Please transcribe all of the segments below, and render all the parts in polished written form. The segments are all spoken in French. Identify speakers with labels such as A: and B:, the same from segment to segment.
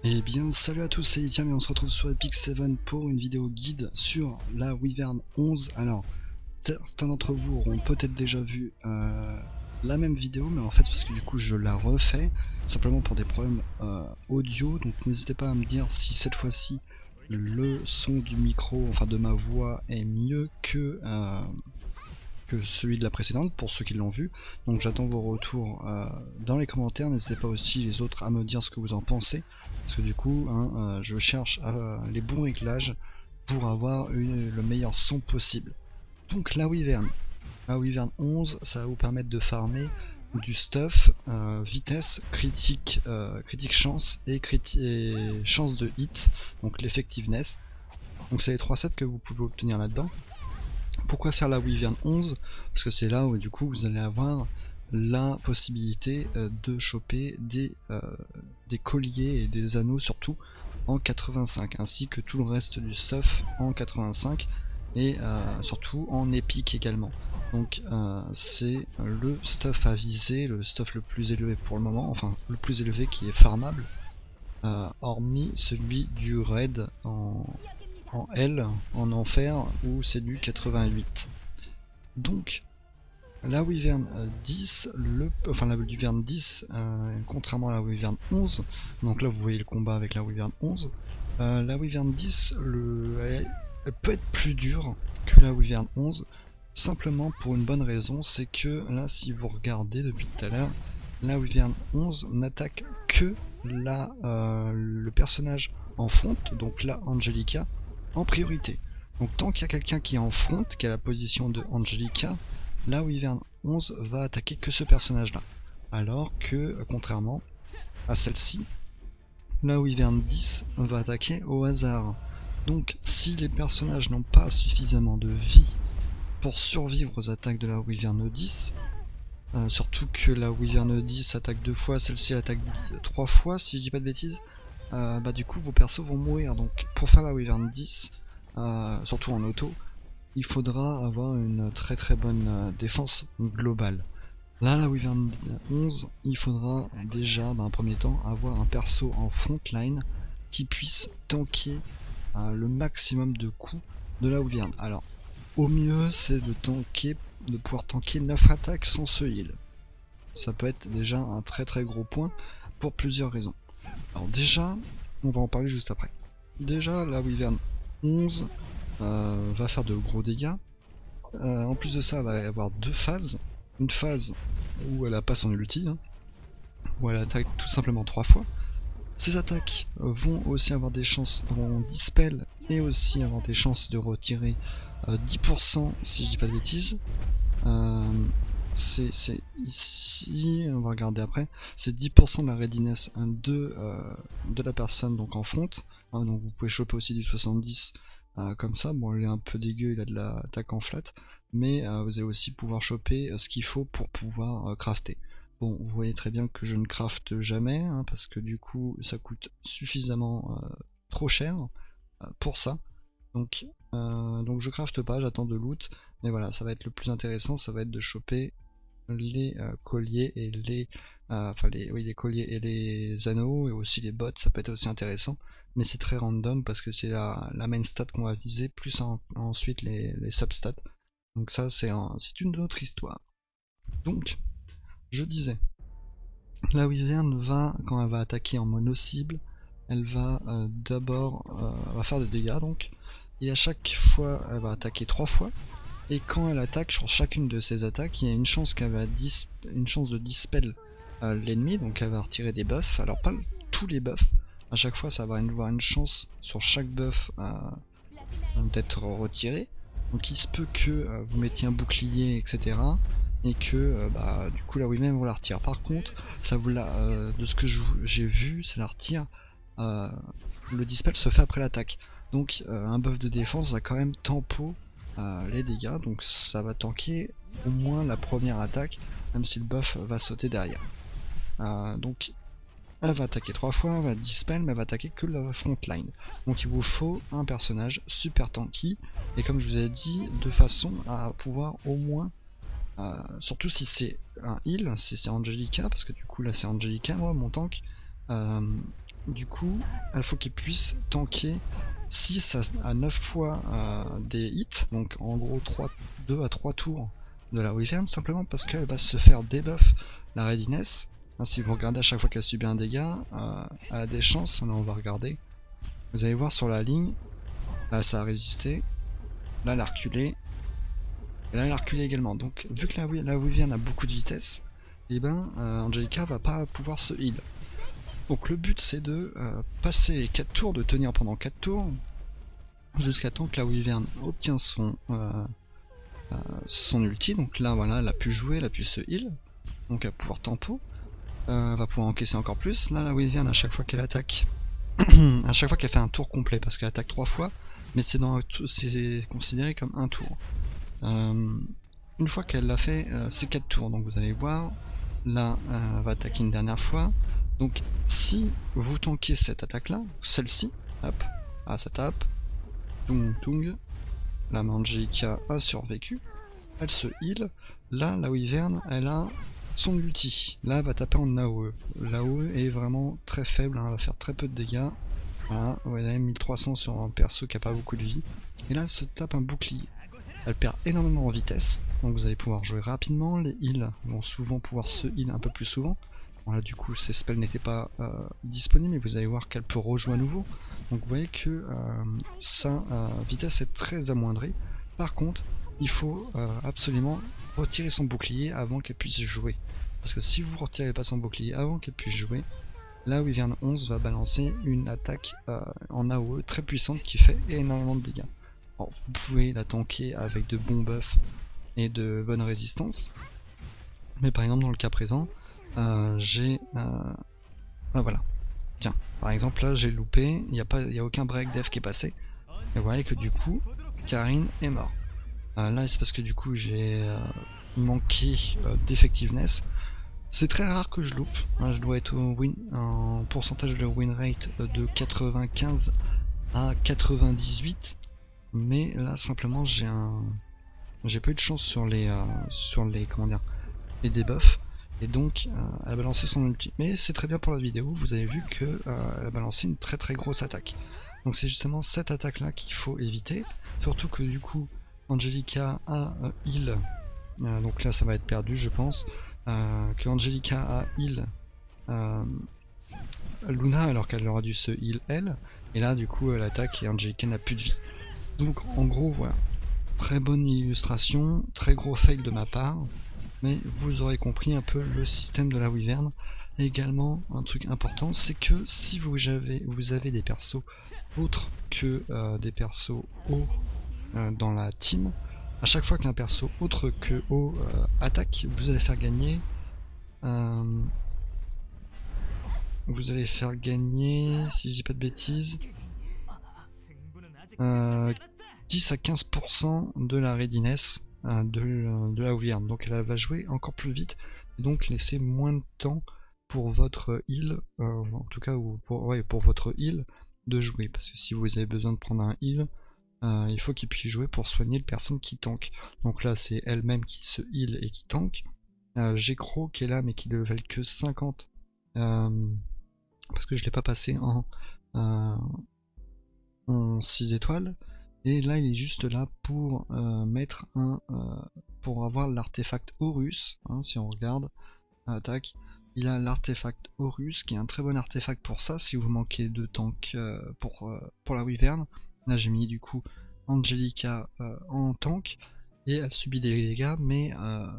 A: Eh bien salut à tous, c'est Etienne et on se retrouve sur Epic 7 pour une vidéo guide sur la Wyvern 11. Alors, certains d'entre vous auront peut-être déjà vu la même vidéo, mais en fait parce que du coup je la refais, simplement pour des problèmes audio, donc n'hésitez pas à me dire si cette fois-ci le son du micro, enfin de ma voix, est mieux que celui de la précédente, pour ceux qui l'ont vu. Donc j'attends vos retours dans les commentaires, n'hésitez pas aussi les autres à me dire ce que vous en pensez, parce que du coup je cherche les bons réglages pour avoir le meilleur son possible. Donc la Wyvern 11, ça va vous permettre de farmer du stuff, vitesse, critique chance et chance de hit, donc l'effectiveness. Donc c'est les 3 sets que vous pouvez obtenir là-dedans. Pourquoi faire la Wyvern 11? Parce que c'est là où du coup vous allez avoir la possibilité de choper des colliers et des anneaux surtout en 85, ainsi que tout le reste du stuff en 85 et surtout en épique également. Donc c'est le stuff à viser, le stuff le plus élevé pour le moment, enfin le plus élevé qui est farmable, hormis celui du raid en L, en enfer, où c'est du 88. Donc la Wyvern 10, la Wyvern 10, contrairement à la Wyvern 11, donc là vous voyez le combat avec la Wyvern 11, la Wyvern 10, elle peut être plus dure que la Wyvern 11, simplement pour une bonne raison, c'est que là si vous regardez depuis tout à l'heure, la Wyvern 11 n'attaque que le personnage en front, donc là Angelica, en priorité. Donc tant qu'il y a quelqu'un qui est en front, qui a la position de Angelica, la Wyvern 11 va attaquer que ce personnage là. Alors que, contrairement à celle-ci, la Wyvern 10 va attaquer au hasard. Donc si les personnages n'ont pas suffisamment de vie pour survivre aux attaques de la Wyvern 10, surtout que la Wyvern 10 attaque 2 fois, celle-ci attaque 3 fois si je dis pas de bêtises, bah du coup vos persos vont mourir. Donc pour faire la Wyvern 10, surtout en auto, il faudra avoir une très bonne défense globale. Là la Wyvern 11, il faudra déjà dans un premier temps avoir un perso en frontline qui puisse tanker le maximum de coups de la Wyvern. Alors au mieux c'est de pouvoir tanker 9 attaques sans se heal. Ça peut être déjà un très gros point pour plusieurs raisons. Alors déjà, on va en parler juste après. Déjà la Wyvern 11 va faire de gros dégâts. En plus de ça, elle va y avoir 2 phases. Une phase où elle a pas son ulti, où elle attaque tout simplement 3 fois. Ces attaques vont aussi avoir des chances, vont dispel et aussi avoir des chances de retirer 10% si je dis pas de bêtises. C'est ici, on va regarder après, c'est 10% de la readiness de la personne donc en front, donc vous pouvez choper aussi du 70 comme ça. Bon, il est un peu dégueu, il a de l'attaque en flat, mais vous allez aussi pouvoir choper ce qu'il faut pour pouvoir crafter. Bon, vous voyez très bien que je ne crafte jamais, parce que du coup ça coûte suffisamment trop cher pour ça. Donc je crafte pas, j'attends de loot, mais voilà, ça va être le plus intéressant, ça va être de choper les colliers et les les colliers et les anneaux, et aussi les bots, ça peut être aussi intéressant, mais c'est très random parce que c'est la main stat qu'on va viser, plus ensuite les substats, donc ça c'est une autre histoire. Donc je disais, la Wyvern va, quand elle va attaquer en mono cible, elle va d'abord va faire des dégâts, donc, et à chaque fois elle va attaquer 3 fois, et quand elle attaque, sur chacune de ses attaques, il y a une chance qu'elle va une chance de dispel l'ennemi, donc elle va retirer des buffs. Alors pas tous les buffs, à chaque fois ça va avoir une chance sur chaque buff d'être retiré. Donc il se peut que vous mettiez un bouclier, etc. et que du coup la Wyvern vous la retire. Par contre, ça vous de ce que j'ai vu, ça la retire. Le dispel se fait après l'attaque. Donc un buff de défense va quand même tempo les dégâts, donc ça va tanker au moins la première attaque, même si le buff va sauter derrière. Donc elle va attaquer 3 fois, elle va dispel, mais elle va attaquer que la frontline. Donc il vous faut un personnage super tanky, et comme je vous ai dit, de façon à pouvoir au moins, surtout si c'est un heal, si c'est Angelica, parce que du coup là c'est Angelica, moi mon tank, du coup, il faut qu'il puisse tanker 6 à 9 fois des hits, donc en gros 2 à 3 tours de la Wyvern, simplement parce qu'elle va se faire debuff la readiness. Si vous regardez à chaque fois qu'elle subit un dégât, elle a des chances, là on va regarder. Vous allez voir sur la ligne, là ça a résisté, là elle a reculé, et là elle a reculé également. Donc vu que la Wyvern a beaucoup de vitesse, et Angelica va pas pouvoir se heal. Donc le but c'est de passer les 4 tours, de tenir pendant 4 tours, jusqu'à temps que la Wyvern obtient son ulti. Donc là voilà, elle a pu jouer, elle a pu se heal, donc elle va pouvoir tempo, va pouvoir encaisser encore plus. Là la Wyvern, à chaque fois qu'elle attaque, à chaque fois qu'elle fait un tour complet, parce qu'elle attaque 3 fois, mais c'est considéré comme un tour. Une fois qu'elle a fait ces 4 tours, donc vous allez voir, là elle va attaquer une dernière fois. Donc si vous tankez cette attaque là, celle-ci, hop, ça tape, tung tung, la Angelica a survécu, elle se heal, là la Wyvern elle a son ulti, là elle va taper en AOE, l'AOE est vraiment très faible, elle va faire très peu de dégâts, voilà, elle a 1300 sur un perso qui a pas beaucoup de vie, et là elle se tape un bouclier. Elle perd énormément en vitesse, donc vous allez pouvoir jouer rapidement, les heals vont souvent pouvoir se heal un peu plus souvent. Bon là du coup ces spells n'étaient pas disponibles, mais vous allez voir qu'elle peut rejouer à nouveau. Donc vous voyez que sa vitesse est très amoindrie. Par contre, il faut absolument retirer son bouclier avant qu'elle puisse jouer. Parce que si vous ne retirez pas son bouclier avant qu'elle puisse jouer, là Wyvern 11 va balancer une attaque en AOE très puissante qui fait énormément de dégâts. Alors, vous pouvez la tanker avec de bons buffs et de bonnes résistances, mais par exemple dans le cas présent, voilà. Tiens, par exemple là j'ai loupé, il n'y a aucun break def qui est passé, et vous voyez que du coup, Karin est mort. Là c'est parce que du coup j'ai manqué d'effectiveness. C'est très rare que je loupe, je dois être en pourcentage de win rate de 95 à 98. Mais là simplement j'ai pas eu de chance sur les les debuffs, et donc elle a balancé son ulti. Mais c'est très bien pour la vidéo, vous avez vu que elle a balancé une très grosse attaque. Donc c'est justement cette attaque là qu'il faut éviter, surtout que du coup Angelica a heal, donc là ça va être perdu je pense, que Angelica a heal Luna alors qu'elle aura dû se heal elle, et là du coup elle attaque et Angelica n'a plus de vie. Donc en gros voilà, très bonne illustration, très gros fail de ma part, mais vous aurez compris un peu le système de la Wyvern. Et également un truc important, c'est que si vous avez des persos autres que des persos hauts dans la team, à chaque fois qu'un perso autre que haut attaque, vous allez faire gagner si je dis pas de bêtises, 10 à 15% de la readiness de la Wyvern. Donc elle va jouer encore plus vite, et donc laisser moins de temps pour votre heal, en tout cas pour votre heal de jouer, parce que si vous avez besoin de prendre un heal, il faut qu'il puisse jouer pour soigner le personne qui tank. Donc là c'est elle-même qui se heal et qui tank. J'ai Crow qui est là mais qui ne level que 50, parce que je l'ai pas passé en 6 étoiles, et là il est juste là pour mettre pour avoir l'artefact Horus, si on regarde, tac, il a l'artefact Horus qui est un très bon artefact pour ça si vous manquez de tank pour la Wyvern. Là j'ai mis du coup Angelica en tank et elle subit des dégâts, mais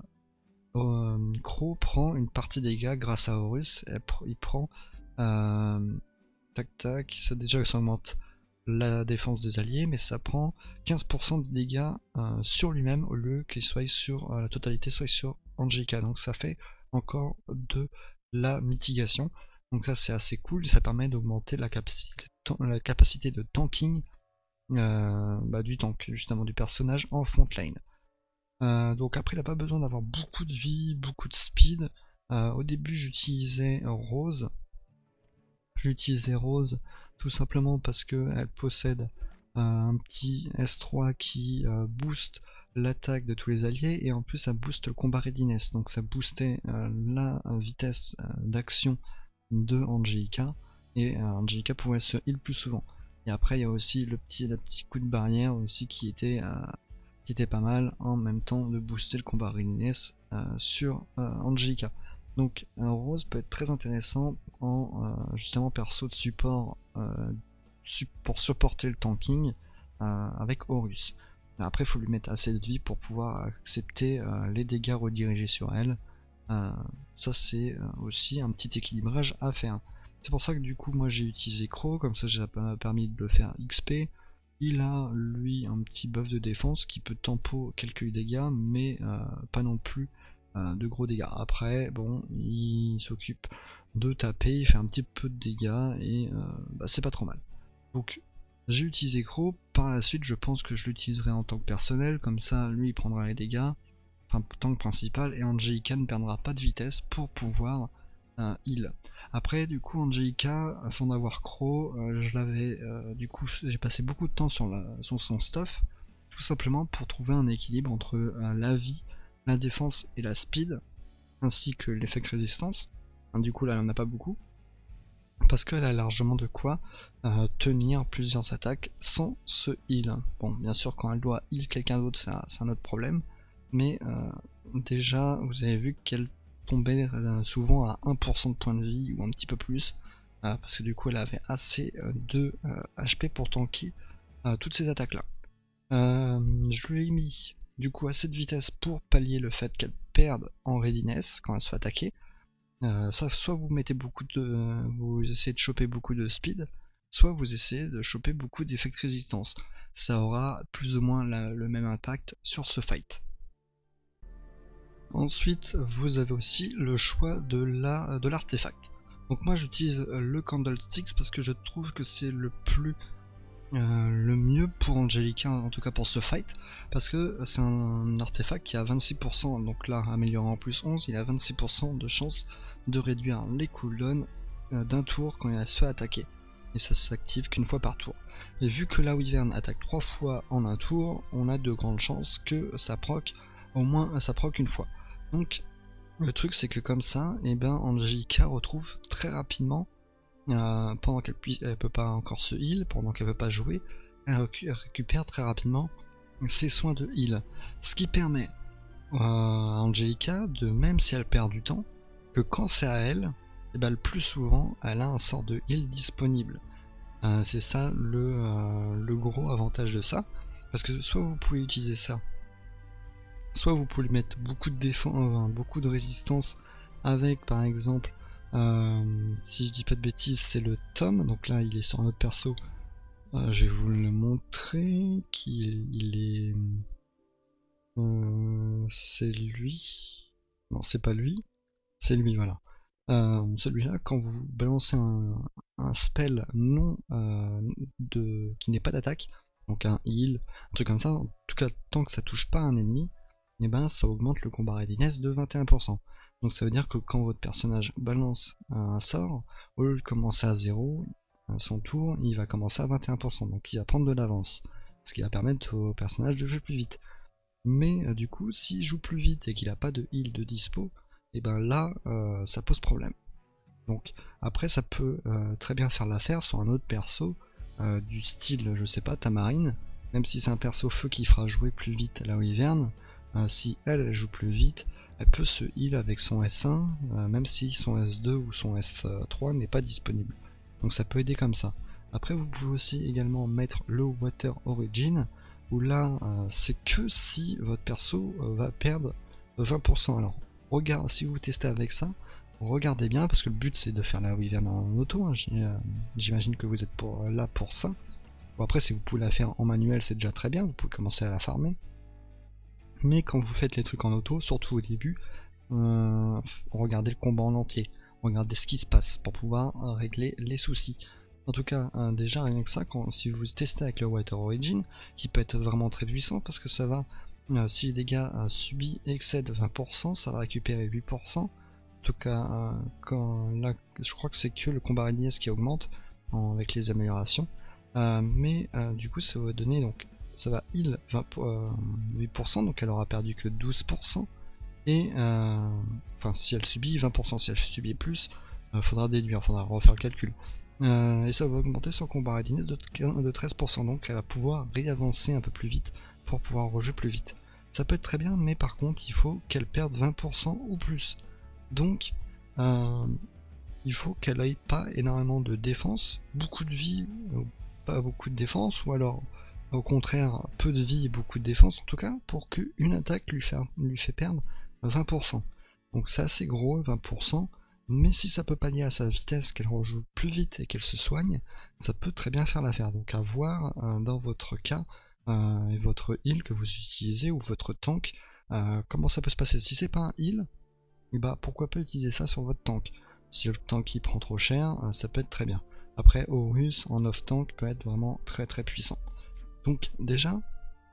A: Crow prend une partie des dégâts grâce à Horus. Il prend tac tac, ça déjà ça augmente la défense des alliés, mais ça prend 15% de dégâts sur lui-même au lieu qu'il soit sur la totalité, soit sur Angelica. Donc ça fait encore de la mitigation. Donc là c'est assez cool, ça permet d'augmenter la capacité de tanking du tank, justement du personnage en front lane. Donc après il n'a pas besoin d'avoir beaucoup de vie, beaucoup de speed. Au début j'utilisais Rose. Tout simplement parce qu'elle possède un petit S3 qui booste l'attaque de tous les alliés, et en plus ça booste le combat readiness, donc ça boostait la vitesse d'action de Angelica, et Angelica pouvait se heal plus souvent. Et après il y a aussi le petit coup de barrière aussi qui était pas mal, en même temps de booster le combat readiness sur Angelica. Donc Rose peut être très intéressant en justement perso de support pour supporter le tanking avec Horus. Après il faut lui mettre assez de vie pour pouvoir accepter les dégâts redirigés sur elle. Ça c'est aussi un petit équilibrage à faire. C'est pour ça que du coup moi j'ai utilisé Crow, comme ça j'ai permis de le faire XP. Il a lui un petit buff de défense qui peut tempo quelques dégâts, mais pas non plus de gros dégâts. Après bon, il s'occupe de taper, il fait un petit peu de dégâts et c'est pas trop mal. Donc j'ai utilisé Crow, par la suite je pense que je l'utiliserai en tant que personnel, comme ça lui il prendra les dégâts, enfin tant que principal, et Angelica ne perdra pas de vitesse pour pouvoir heal. Après du coup Angelica, avant d'avoir Crow, je l'avais du coup j'ai passé beaucoup de temps sur son stuff, tout simplement pour trouver un équilibre entre la vie, la défense et la speed, ainsi que l'effet résistance. Du coup là elle en a pas beaucoup, parce qu'elle a largement de quoi tenir plusieurs attaques sans se heal. Bon, bien sûr quand elle doit heal quelqu'un d'autre c'est un autre problème, mais déjà vous avez vu qu'elle tombait souvent à 1% de points de vie ou un petit peu plus, parce que du coup elle avait assez de HP pour tanker toutes ces attaques là. Je lui ai mis du coup assez de vitesse pour pallier le fait qu'elle perde en readiness quand elle se fait attaquer. Ça, soit vous mettez vous essayez de choper beaucoup de speed, soit vous essayez de choper beaucoup d'effets de résistance. Ça aura plus ou moins le même impact sur ce fight. Ensuite, vous avez aussi le choix de l'artefact. Donc moi j'utilise le Candlesticks parce que je trouve que c'est le mieux pour Angelica, en tout cas pour ce fight, parce que c'est un artefact qui a 26%, donc là amélioré en plus 11, il a 26% de chance de réduire les cooldowns d'un tour quand il se fait attaquer, et ça s'active qu'une fois par tour. Et vu que la Wyvern attaque 3 fois en un tour, on a de grandes chances que ça proc au moins ça proc une fois. Donc le truc c'est que comme ça, et ben Angelica retrouve très rapidement, pendant qu'elle peut pas encore se heal, pendant qu'elle peut pas jouer, elle récupère très rapidement ses soins de heal. Ce qui permet à Angelica de, même si elle perd du temps, que quand c'est à elle, et ben le plus souvent elle a un sort de heal disponible. C'est ça le gros avantage de ça, parce que soit vous pouvez utiliser ça, soit vous pouvez mettre beaucoup de défense, beaucoup de résistance avec par exemple si je dis pas de bêtises c'est le Tom, donc là il est sur notre perso, je vais vous le montrer, qu'il est c'est lui, non c'est pas lui, c'est lui voilà. Celui-là quand vous balancez un spell non qui n'est pas d'attaque, donc un heal, un truc comme ça, en tout cas tant que ça touche pas un ennemi, et ben ça augmente le combat readiness de 21%. Donc ça veut dire que quand votre personnage balance un sort, au lieu de commencer à 0, son tour, il va commencer à 21%, donc il va prendre de l'avance, ce qui va permettre au personnage de jouer plus vite. Mais du coup, s'il joue plus vite et qu'il n'a pas de heal de dispo, et ben là, ça pose problème. Donc après, ça peut très bien faire l'affaire sur un autre perso, du style, je sais pas, Tamarine, même si c'est un perso feu qui fera jouer plus vite la Wyvern, si elle joue plus vite, elle peut se heal avec son S1, même si son S2 ou son S3 n'est pas disponible. Donc ça peut aider comme ça. Après vous pouvez aussi également mettre le Water Origin, où là c'est que si votre perso va perdre 20%. Alors regarde, si vous testez avec ça, regardez bien, parce que le but c'est de faire la Wyvern en auto, hein, j'imagine que vous êtes là pour ça. Bon, après si vous pouvez la faire en manuel c'est déjà très bien, vous pouvez commencer à la farmer. Mais quand vous faites les trucs en auto, surtout au début, regardez le combat en entier, regardez ce qui se passe pour pouvoir régler les soucis. En tout cas, déjà rien que ça, si vous testez avec le Water Origin, qui peut être vraiment très puissant parce que ça va, si les dégâts subis excèdent 20%, ça va récupérer 8%. En tout cas, là, je crois que c'est que le combat readiness qui augmente avec les améliorations. Mais du coup, ça va donner donc. Ça va heal 8%, donc elle aura perdu que 12%, et enfin si elle subit 20%, si elle subit plus, faudra déduire, faudra refaire le calcul. et ça va augmenter son combat readiness de 13%, donc elle va pouvoir réavancer un peu plus vite pour pouvoir rejouer plus vite. Ça peut être très bien, mais par contre il faut qu'elle perde 20% ou plus. Donc il faut qu'elle ait pas énormément de défense, beaucoup de vie, pas beaucoup de défense, ou alors au contraire peu de vie et beaucoup de défense en tout cas, pour qu'une attaque lui fait perdre 20%. Donc c'est assez gros, 20%, mais si ça peut pallier à sa vitesse, qu'elle rejoue plus vite et qu'elle se soigne, ça peut très bien faire l'affaire. Donc à voir dans votre cas, et votre heal que vous utilisez, ou votre tank, comment ça peut se passer. Si c'est pas un heal, et bah pourquoi pas utiliser ça sur votre tank. Si le tank il prend trop cher, ça peut être très bien. Après Horus en off tank peut être vraiment très très puissant. Donc déjà,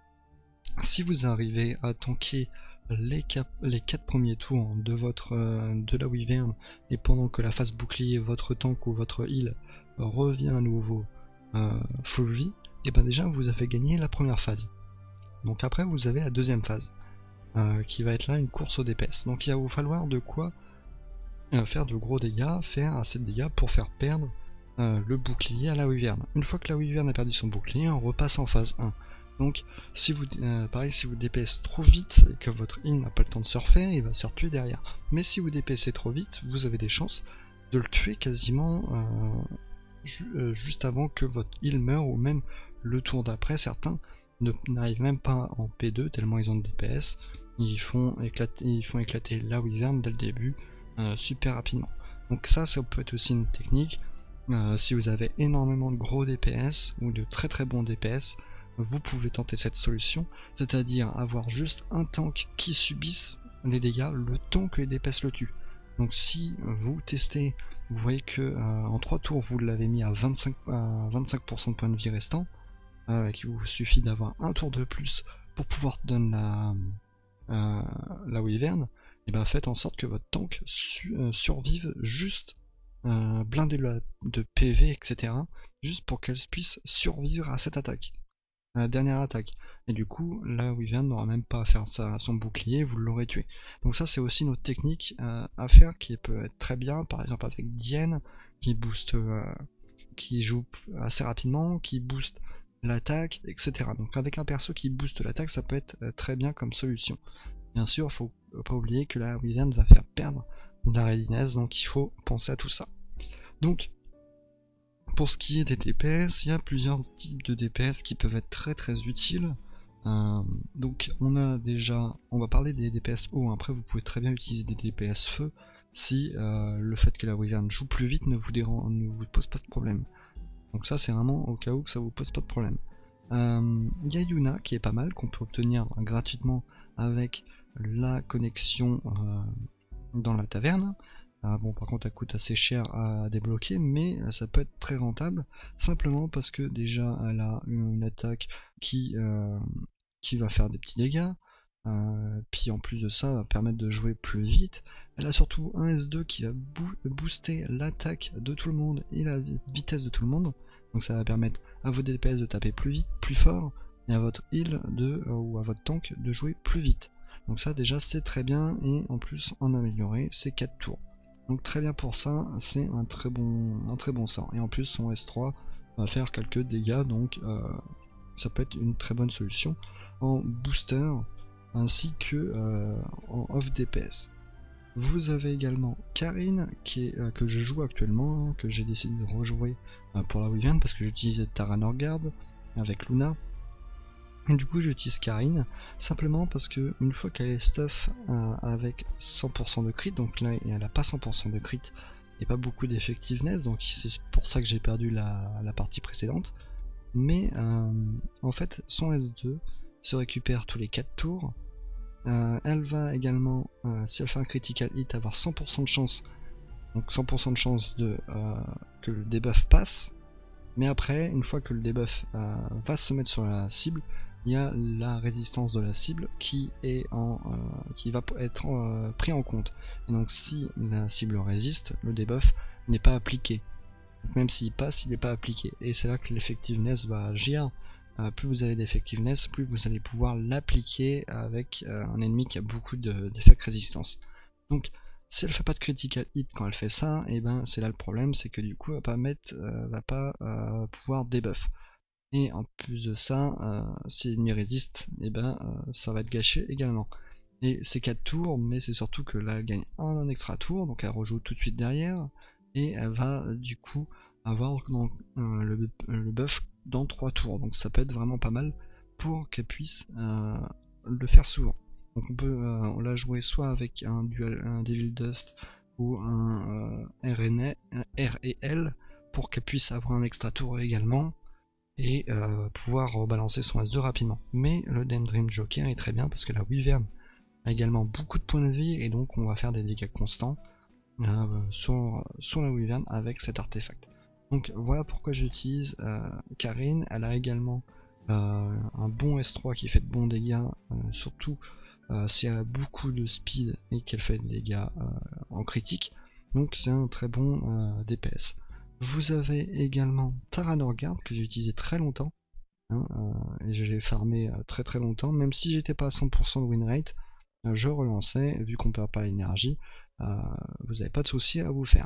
A: si vous arrivez à tanker les 4 premiers tours de la Wyvern, et pendant que la phase bouclier, votre tank ou votre heal revient à nouveau full vie, et ben déjà vous avez gagné la première phase. Donc après vous avez la deuxième phase, qui va être là une course au DPS. Donc il va vous falloir de quoi faire de gros dégâts, faire assez de dégâts pour faire perdre le bouclier à la Wyvern. Une fois que la Wyvern a perdu son bouclier, on repasse en phase 1. Donc si vous pareil, si vous DPS trop vite et que votre heal n'a pas le temps de se refaire, il va se retuer derrière. Mais si vous DPSez trop vite, vous avez des chances de le tuer quasiment juste avant que votre heal meure, ou même le tour d'après. Certains n'arrivent même pas en P2 tellement ils ont de DPS. Ils font éclater la Wyvern dès le début super rapidement. Donc ça peut être aussi une technique. Si vous avez énormément de gros DPS ou de très très bons DPS, vous pouvez tenter cette solution, c'est-à-dire avoir juste un tank qui subisse les dégâts le temps que les DPS le tuent. Donc si vous testez, vous voyez que en 3 tours vous l'avez mis à 25% de points de vie restants, qu'il vous suffit d'avoir un tour de plus pour pouvoir donner la Wyvern, et ben faites en sorte que votre tank survive juste blindé de PV, etc. juste pour qu'elle puisse survivre à cette attaque, à la dernière attaque. Et du coup, la Wyvern n'aura même pas à faire son bouclier, vous l'aurez tué. Donc ça c'est aussi une autre technique à faire qui peut être très bien, par exemple avec Diane, qui booste, qui joue assez rapidement, qui booste l'attaque, etc. Donc avec un perso qui booste l'attaque, ça peut être très bien comme solution. Bien sûr, faut pas oublier que la Wyvern va faire perdre de la readiness, donc il faut penser à tout ça. Donc, pour ce qui est des DPS, il y a plusieurs types de DPS qui peuvent être très très utiles. Donc on va parler des DPS haut. Après vous pouvez très bien utiliser des DPS feu si le fait que la Wyvern joue plus vite ne vous pose pas de problème. Donc ça c'est vraiment au cas où que ça vous pose pas de problème. Il y a Yuna qui est pas mal, qu'on peut obtenir gratuitement avec la connexion dans la taverne. Bon, par contre elle coûte assez cher à débloquer, mais ça peut être très rentable, simplement parce que déjà elle a une attaque qui va faire des petits dégâts, puis en plus de ça va permettre de jouer plus vite. Elle a surtout un S2 qui va booster l'attaque de tout le monde et la vitesse de tout le monde, donc ça va permettre à vos DPS de taper plus vite, plus fort, et à votre heal ou à votre tank de jouer plus vite. Donc ça déjà c'est très bien, et en plus en améliorer c'est 4 tours. Donc très bien pour ça, c'est un très bon sort. Et en plus son S3 va faire quelques dégâts, donc ça peut être une très bonne solution en booster ainsi que en off DPS. Vous avez également Karin que je joue actuellement, que j'ai décidé de rejouer pour la Wyvern parce que j'utilisais Tara Norgard avec Luna. Et du coup j'utilise Karin simplement parce que une fois qu'elle est stuff avec 100% de crit, donc là elle a pas 100% de crit et pas beaucoup d'effectiveness, donc c'est pour ça que j'ai perdu la partie précédente. Mais en fait son S2 se récupère tous les 4 tours. Elle va également, si elle fait un critical hit, avoir 100% de chance, donc 100% de chance que le debuff passe. Mais après, une fois que le debuff va se mettre sur la cible, il y a la résistance de la cible qui va être pris en compte. Et donc si la cible résiste, le debuff n'est pas appliqué. Donc même s'il passe, il n'est pas appliqué. Et c'est là que l'effectiveness va agir. Plus vous avez d'effectiveness, plus vous allez pouvoir l'appliquer avec un ennemi qui a beaucoup d'effets résistance. Donc Si elle fait pas de critical hit quand elle fait ça, et ben c'est là le problème, c'est que du coup elle va pas pouvoir debuff. Et en plus de ça, si l'ennemi résiste, et ben ça va être gâché également. Et c'est 4 tours, mais c'est surtout que là elle gagne un extra tour, donc elle rejoue tout de suite derrière, et elle va du coup avoir le buff dans 3 tours, donc ça peut être vraiment pas mal pour qu'elle puisse le faire souvent. Donc on l'a jouer soit avec un Devil Dust ou un R et L pour qu'elle puisse avoir un extra tour également et pouvoir rebalancer son S2 rapidement. Mais le Dame Dream Joker est très bien parce que la Wyvern a également beaucoup de points de vie et donc on va faire des dégâts constants sur la Wyvern avec cet artefact. Donc voilà pourquoi j'utilise Karin. Elle a également un bon S3 qui fait de bons dégâts, surtout si elle a beaucoup de speed et qu'elle fait des dégâts en critique. Donc c'est un très bon DPS. Vous avez également Tara Norgard que j'ai utilisé très longtemps, et je l'ai farmé très très longtemps, même si j'étais pas à 100% de win rate, je relançais, vu qu'on perd pas l'énergie, vous n'avez pas de souci à vous faire.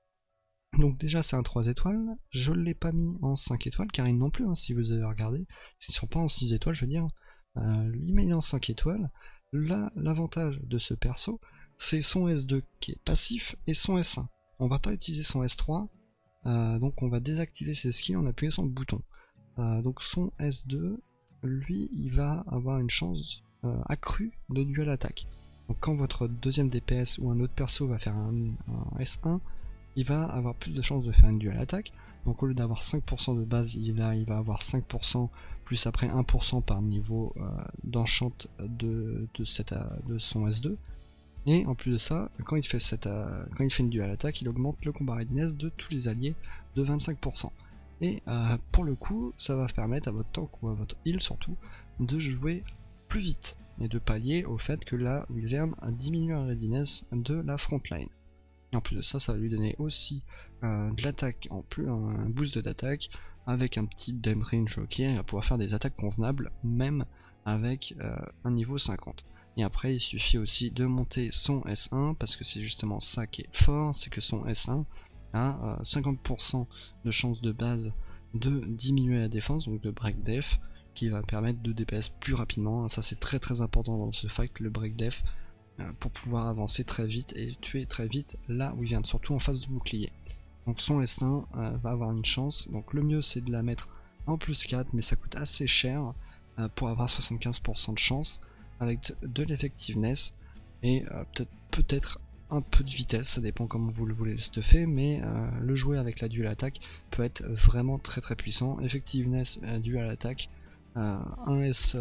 A: Donc déjà c'est un 3 étoiles, je ne l'ai pas mis en 5 étoiles, car il non plus, si vous avez regardé, ils ne sont pas en 6 étoiles je veux dire, lui met en 5 étoiles. Là l'avantage de ce perso, c'est son S2 qui est passif et son S1. On va pas utiliser son S3, donc on va désactiver ses skills en appuyant sur le bouton. Donc son S2, lui, il va avoir une chance accrue de duel attaque. Donc quand votre deuxième DPS ou un autre perso va faire un S1, il va avoir plus de chances de faire une duel attaque. Donc au lieu d'avoir 5% de base, il va avoir 5% plus après 1% par niveau d'enchant de son S2. Et en plus de ça, quand il fait une duel attaque, il augmente le combat readiness de tous les alliés de 25%. Et pour le coup, ça va permettre à votre tank ou à votre heal surtout de jouer plus vite et de pallier au fait que la Wyvern a diminué la readiness de la frontline. Et en plus de ça, ça va lui donner aussi de l'attaque, en plus un boost d'attaque avec un petit Dame Dream Joker. Il va pouvoir faire des attaques convenables même avec un niveau 50. Et après il suffit aussi de monter son S1 parce que c'est justement ça qui est fort, c'est que son S1 a 50% de chance de base de diminuer la défense, donc de break def, qui va permettre de DPS plus rapidement. Ça c'est très très important dans ce fight, le break def, pour pouvoir avancer très vite et tuer très vite là où il vient, surtout en phase de bouclier. Donc son S1 va avoir une chance, donc le mieux c'est de la mettre en plus 4, mais ça coûte assez cher pour avoir 75% de chance avec de l'effectiveness et peut-être un peu de vitesse, ça dépend comment vous le voulez le stuffer, mais le jouer avec la dual attaque peut être vraiment très très puissant. Effectiveness dual attaque, un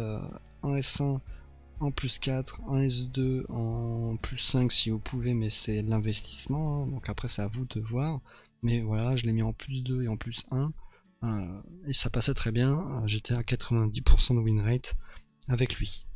A: S1 en plus 4, un S2 en plus 5 si vous pouvez, mais c'est l'investissement, hein, donc après c'est à vous de voir. Mais voilà, je l'ai mis en plus 2 et en plus 1, et ça passait très bien, j'étais à 90% de win rate avec lui.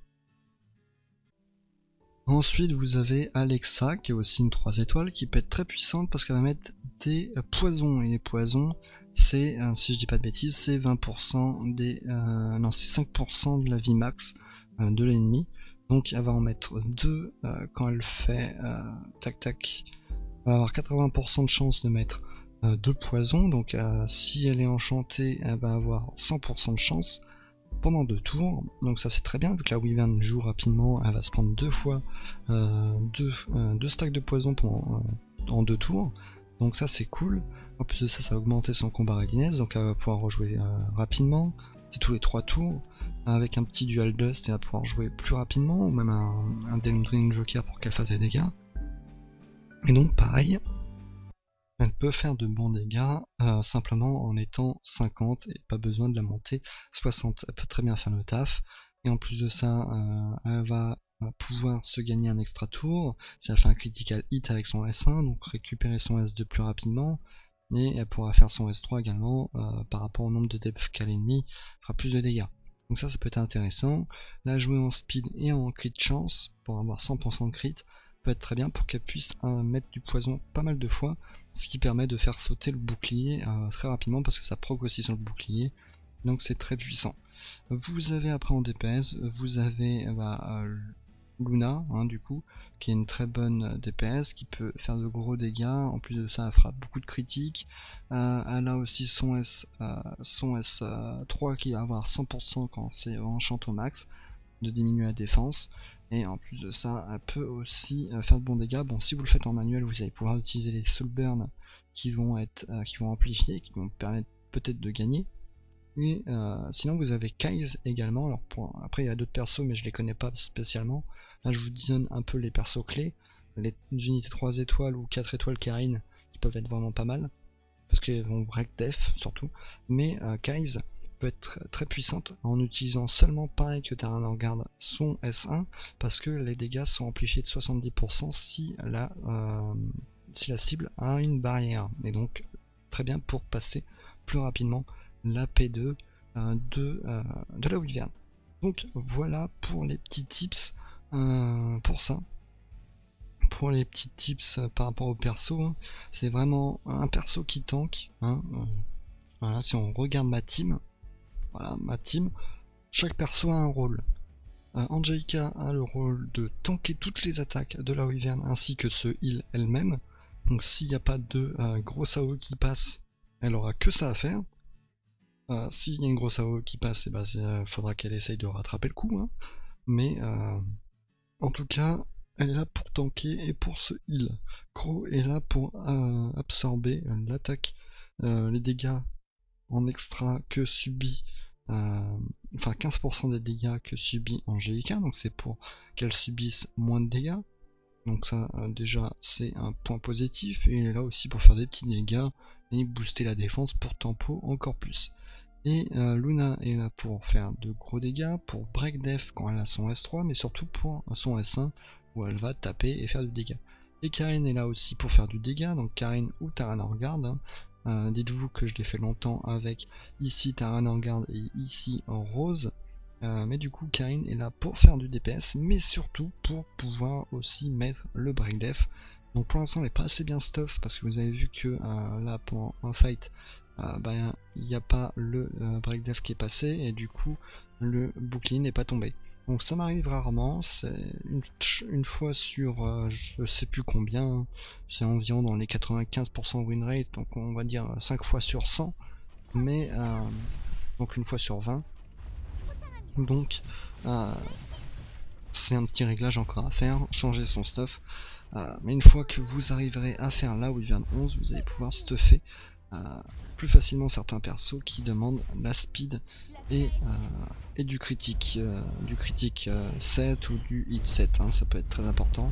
A: Ensuite vous avez Alexa qui est aussi une 3 étoiles qui peut être très puissante parce qu'elle va mettre des poisons, et les poisons c'est, si je dis pas de bêtises, c'est 20% des... non c'est 5% de la vie max de l'ennemi. Donc elle va en mettre 2 quand elle fait tac tac, elle va avoir 80% de chance de mettre 2 poisons, donc si elle est enchantée elle va avoir 100% de chance pendant 2 tours, donc ça c'est très bien vu que la Wyvern joue rapidement, elle va se prendre 2 fois 2 stacks de poison en 2 tours, donc ça c'est cool. En plus de ça, ça va augmenter son combat readiness, donc elle va pouvoir rejouer rapidement, c'est tous les 3 tours, avec un petit dual dust et elle va pouvoir jouer plus rapidement, ou même un Dame Dream Joker pour qu'elle fasse des dégâts. Et donc pareil, elle peut faire de bons dégâts simplement en étant 50 et pas besoin de la monter 60. Elle peut très bien faire le taf. Et en plus de ça, elle va pouvoir se gagner un extra tour si elle fait un critical hit avec son S1, donc récupérer son S2 plus rapidement. Et elle pourra faire son S3 également par rapport au nombre de def qu'à l'ennemi, fera plus de dégâts. Donc ça peut être intéressant. La jouer en speed et en crit chance pour avoir 100% de crit peut être très bien pour qu'elle puisse mettre du poison pas mal de fois, ce qui permet de faire sauter le bouclier très rapidement parce que ça proc aussi sur le bouclier, donc c'est très puissant. Vous avez après en DPS, vous avez Luna, hein, du coup, qui est une très bonne DPS, qui peut faire de gros dégâts. En plus de ça, elle fera beaucoup de critiques. Elle a aussi son S3 qui va avoir 100% quand c'est enchant au max, de diminuer la défense. Et en plus de ça, elle peut aussi faire de bons dégâts. Bon, si vous le faites en manuel, vous allez pouvoir utiliser les soul burn qui vont amplifier, qui vont permettre peut-être de gagner. Et sinon vous avez Kai'S également. Alors après il y a d'autres persos mais je les connais pas spécialement. Là je vous donne un peu les persos clés. Les unités 3 étoiles ou 4 étoiles Karin qui peuvent être vraiment pas mal. Parce qu'elles vont break def surtout. Mais Kai'S peut être très puissante en utilisant seulement pareil que Terran Norgard son S1. Parce que les dégâts sont amplifiés de 70% si la cible a une barrière. Et donc très bien pour passer plus rapidement la P2 de la Wyvern. Donc voilà pour les petits tips pour ça. Pour les petits tips par rapport au perso, hein, c'est vraiment un perso qui tank. Hein, voilà, si on regarde ma team, voilà, chaque perso a un rôle. Angelica a le rôle de tanker toutes les attaques de la Wyvern ainsi que ce heal elle-même. Donc s'il n'y a pas de gros AO qui passe, elle aura que ça à faire. S'il y a une grosse AO qui passe, et faudra qu'elle essaye de rattraper le coup. Hein. Mais en tout cas, elle est là pour tanker et pour se heal. Crow est là pour absorber l'attaque, les dégâts en extra que subit, enfin 15% des dégâts que subit Angelica, donc c'est pour qu'elle subisse moins de dégâts. Donc ça déjà c'est un point positif, et il est là aussi pour faire des petits dégâts et booster la défense pour tempo encore plus. Et Luna est là pour faire de gros dégâts, pour break def quand elle a son S3, mais surtout pour son S1 où elle va taper et faire du dégât. Et Karin est là aussi pour faire du dégât, donc Karin ou Terran Norgard. Hein. Dites-vous que je l'ai fait longtemps avec ici Terran Norgard et ici en rose. Mais du coup Karin est là pour faire du DPS, mais surtout pour pouvoir aussi mettre le break def. Donc pour l'instant elle n'est pas assez bien stuff, parce que vous avez vu que là pour un fight, il n'y a pas le break def qui est passé, et du coup le bouclier n'est pas tombé. Donc ça m'arrive rarement, c'est une fois sur je sais plus combien, c'est environ dans les 95% win rate, donc on va dire 5 fois sur 100, mais donc une fois sur 20. Donc c'est un petit réglage encore à faire, changer son stuff. Mais une fois que vous arriverez à faire la Wyvern 11, vous allez pouvoir stuffer plus facilement certains persos qui demandent la speed et du critique 7 ou du hit 7, hein, ça peut être très important.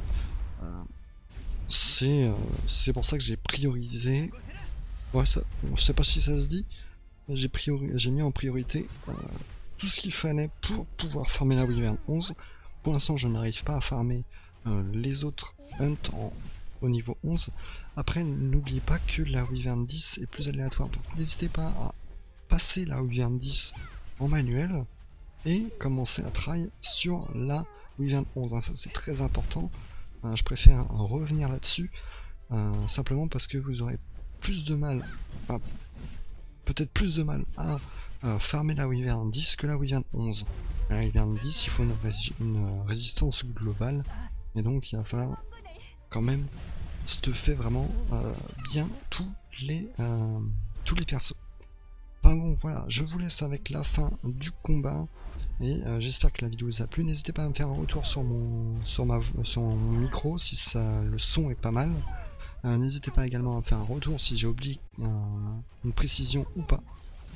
A: C'est pour ça que j'ai priorisé, ouais, ça, je sais pas si ça se dit, j'ai mis en priorité tout ce qu'il fallait pour pouvoir farmer la Wyvern 11. Pour l'instant je n'arrive pas à farmer les autres hunt au niveau 11. Après n'oubliez pas que la Wyvern 10 est plus aléatoire, donc n'hésitez pas à passer la Wyvern 10 en manuel et commencer à try sur la Wyvern 11, hein. Ça c'est très important, je préfère revenir là-dessus simplement parce que vous aurez plus de mal, enfin peut-être plus de mal à farmer la Wyvern 10 que la Wyvern 11. La Wyvern 10 il faut une résistance globale, et donc il va falloir quand même stuffer vraiment bien tous les persos. Enfin bon voilà, je vous laisse avec la fin du combat, et j'espère que la vidéo vous a plu. N'hésitez pas à me faire un retour sur mon micro si le son est pas mal. N'hésitez pas également à me faire un retour si j'ai oublié une précision ou pas.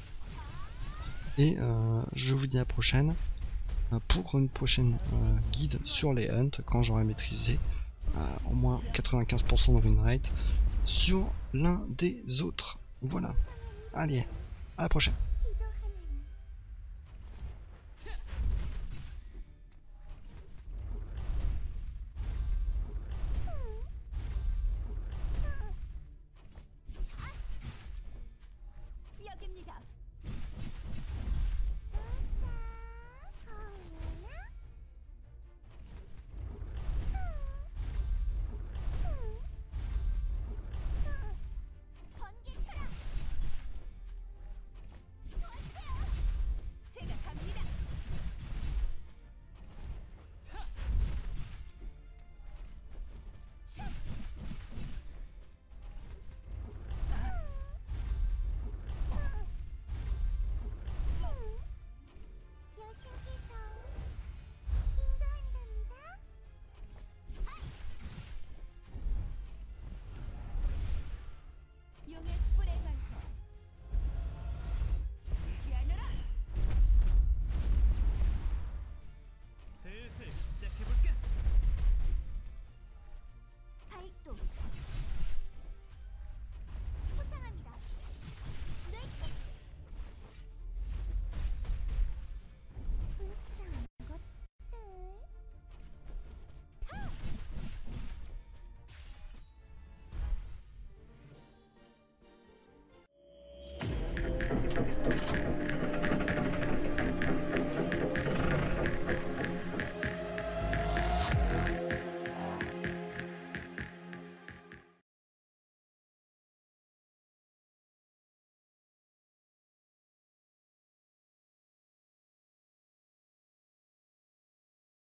A: Et je vous dis à la prochaine pour une prochaine guide sur les hunts quand j'aurai maîtrisé au moins 95% de win rate sur l'un des autres. Voilà, allez, à la prochaine.